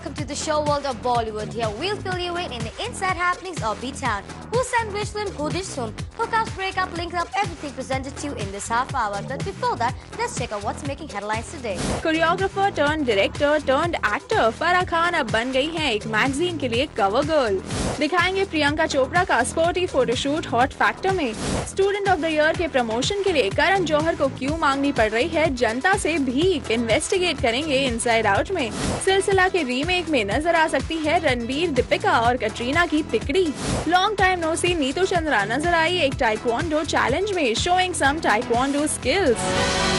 welcome to the show world of Bollywood. Here we'll fill you in the inside happenings of B-Town. Who sang which film, who ditched whom, hookups, breakup, link up, everything presented to you in this half hour. But before that, let's check out what's making headlines today. Choreographer turn director turn actor Farah Khan अब बन गई हैं एक magazine के लिए cover girl. दिखाएंगे प्रियंका चोपड़ा का sporty photoshoot hot factor में। स्टूडेंट ऑफ द ईयर के प्रमोशन के लिए करण जौहर को क्यों मांगनी पड़ रही है जनता से भीख, इन्वेस्टिगेट करेंगे इनसाइड आउट में। सिलसिला के रीमेक में नजर आ सकती है रणबीर, दीपिका और कटरीना की तिकड़ी। Long time no see Neetu Chandra नजर आई एक टाइक्वांडो चैलेंज में, शोइंग सम टाइक्वांडो स्किल्स।